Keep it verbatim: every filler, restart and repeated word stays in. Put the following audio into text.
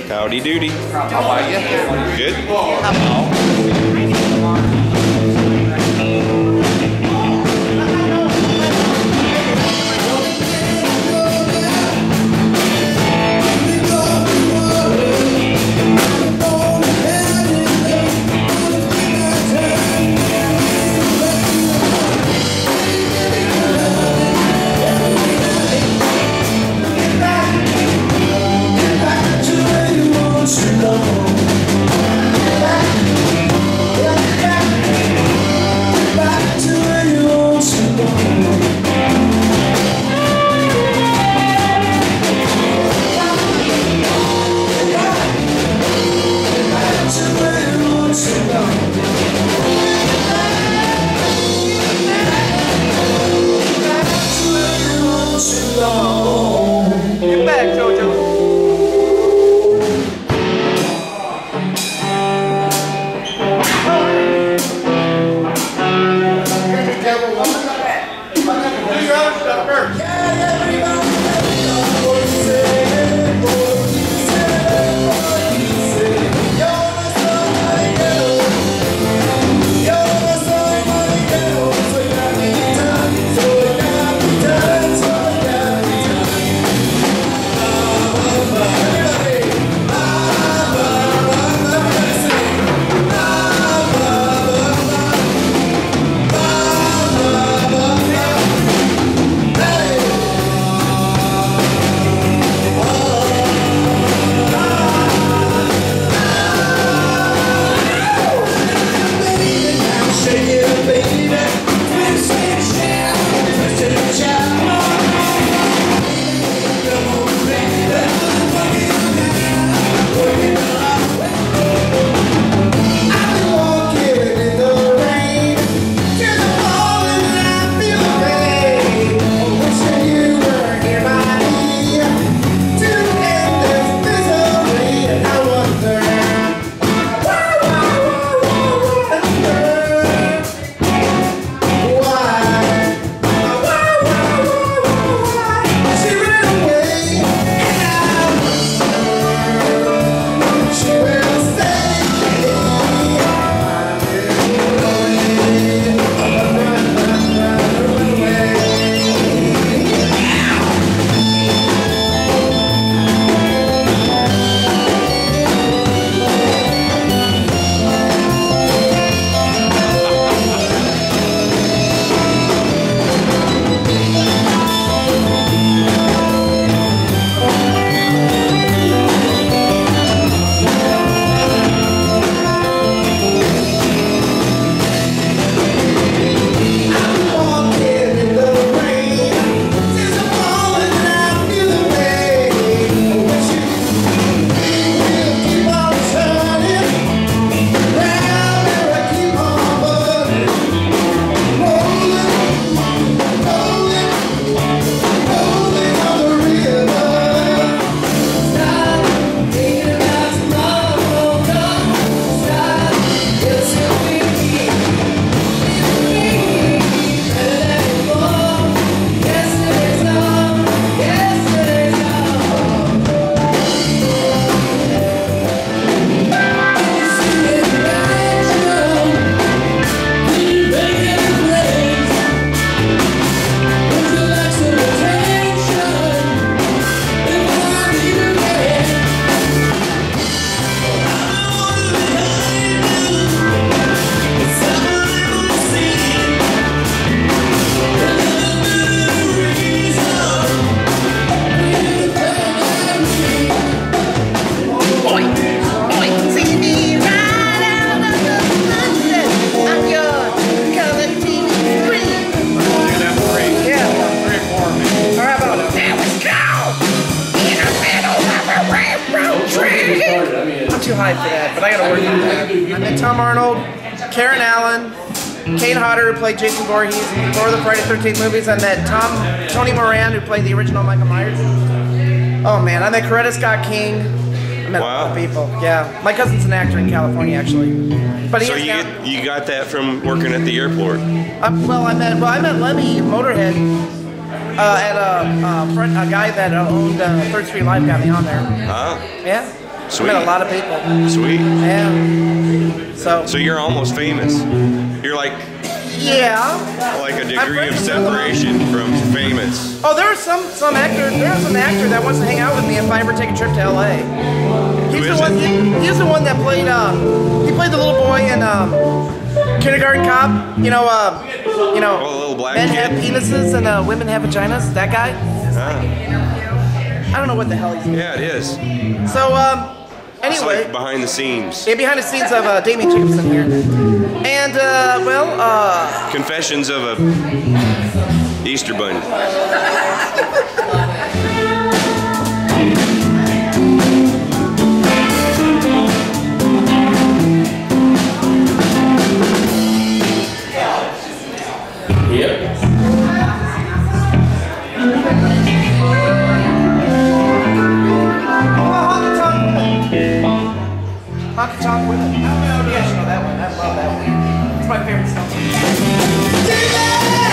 Howdy doody. How are you? Good? Get back, Jojo. I'm too high for that, but I gotta work on that. I met Tom Arnold, Karen Allen, Kane Hodder, who played Jason Voorhees in four of the Friday the thirteenth movies. I met Tom, Tony Moran, who played the original Michael Myers. Oh man, I met Coretta Scott King. I met wow. a lot of people. Yeah, my cousin's an actor in California, actually. But he so is you now, get, you got that from working at the airport? Um, well, I met well, I met Lemmy Motorhead uh, at a, uh, friend, a guy that owned uh, Third Street Live got me on there. Huh? Yeah. Sweet. I met a lot of people. Sweet. Yeah. So. So you're almost famous. You're like Yeah. like a I'm degree of friends with separation from famous. Oh, there's some some actor. There's an actor that wants to hang out with me if I ever take a trip to L A. He's Who the is one. it? He, he's the one that played. Um, he played the little boy in um, Kindergarten Cop. You know. Uh, you know. Oh, the little black men kid? have penises and uh, women have vaginas. That guy. Ah. I don't know what the hell he's doing. Yeah, it is. So um, It's anyway. like behind the scenes. Yeah, behind the scenes of uh, Damien Jacobson here. And, uh, well, uh... Confessions of a Easter bunny. Yep. Honky Tonk Women. Oh, yeah, I should know that one. I love that one. It's my favorite song.